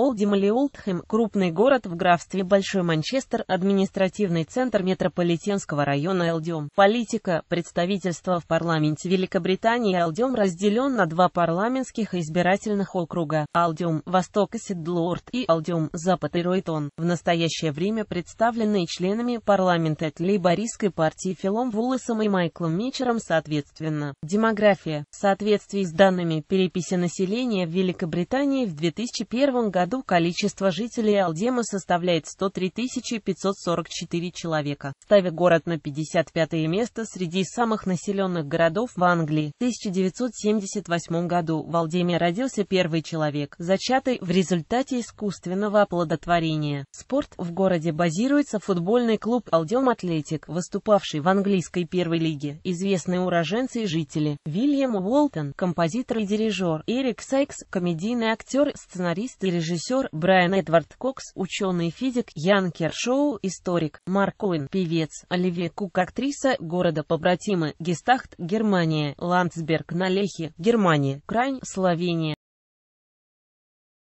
Олдим или Олдхэм, крупный город в графстве Большой Манчестер, административный центр метрополитенского района Элдиум. Политика. Представительство в парламенте Великобритании. Элдиум разделен на два парламентских и избирательных округа: Элдиум, Восток и Сидлорд, и Элдиум, Запад и Ройтон. В настоящее время представленные членами парламента от лейбористской партии Филом Вуллесом и Майклом Митчером соответственно. Демография. В соответствии с данными переписи населения в Великобритании в 2001 году количество жителей Элдиума составляет 103 544 человека, ставя город на 55-е место среди самых населенных городов в Англии. В 1978 году в Элдиуме родился первый человек, зачатый в результате искусственного оплодотворения. Спорт. В городе базируется футбольный клуб Элдиум Атлетик, выступавший в английской первой лиге. Известные уроженцы и жители: Вильям Уолтон, композитор и дирижер; Эрик Сайкс, комедийный актер, сценарист и режиссер; Брайан Эдвард Кокс, ученый и физик; Ян Кершоу, историк; Марк Оуэн, певец; Оливия Кук, актриса. Города-побратимы: Гестахт, Германия; Ландсберг на Лехе, Германия; Крайн, Словения.